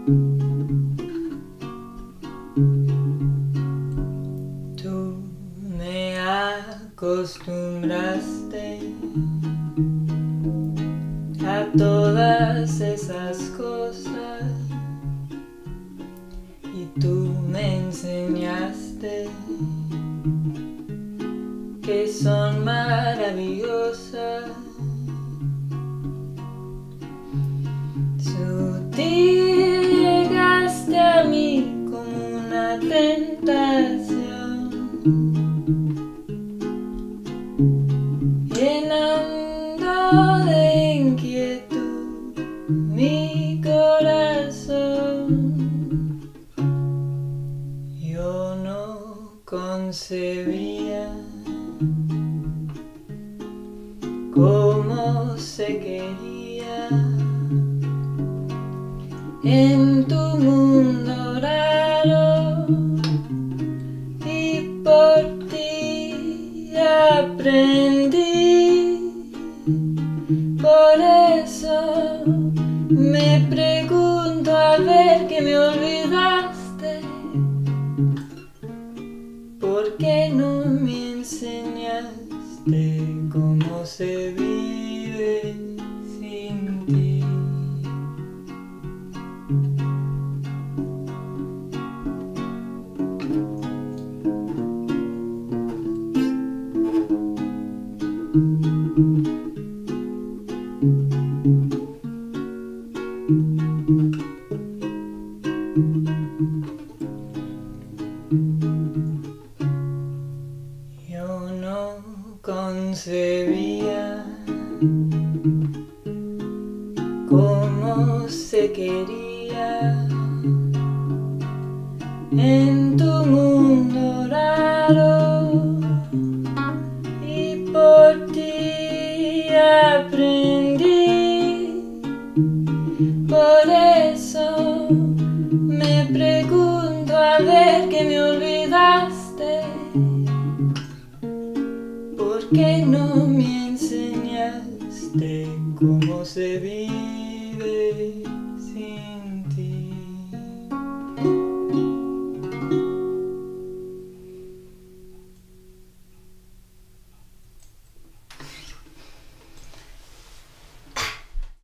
Tú me acostumbraste a todas esas cosas y tú me enseñaste que son maravillosas. Sutil llegaste a mí como una tentación, llenando de inquietud mi corazón. Yo no concebía cómo se quería en tu mundo raro, y por ti aprendí. Por eso me pregunto al ver que me olvidaste, ¿por qué no me enseñaste cómo se vive sin ti? Yo no concebía cómo se quería en tu mundo raro, y por ti aprendí. Por eso me pregunto al ver que me olvidaste, ¿por qué no me enseñaste cómo se vive